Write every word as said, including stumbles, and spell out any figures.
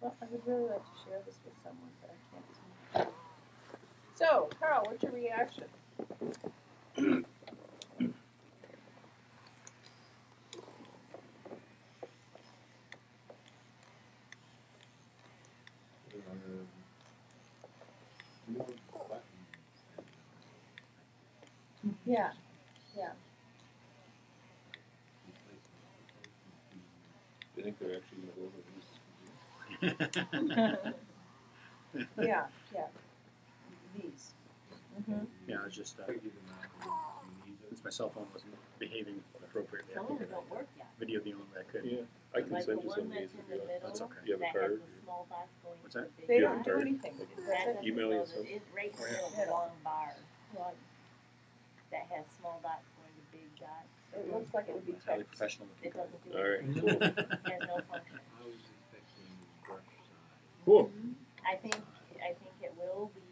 Well, I would really like to share this with someone, but I can't. So, Karl, what's your reaction? Yeah, yeah. Do you think they're actually going to go over these? Yeah, yeah. These. Mm-hmm. Yeah, I was just, uh, since my cell phone wasn't behaving appropriately, Some I of them figured don't I'd work yet. video the only way I could. Yeah, I can Like send the you one some of these. that's in the middle, That's okay. You have a that card? has the small box going What's to that? the big They You don't have a do card? anything. That That's doesn't Email go you to- some. It's right Oh, yeah. in the middle, long bar Right. that has small dots going to big dots. It looks like it would be Highly text. professional looking It card. doesn't do All right, anything. cool. It has no function. Cool. I think I think it will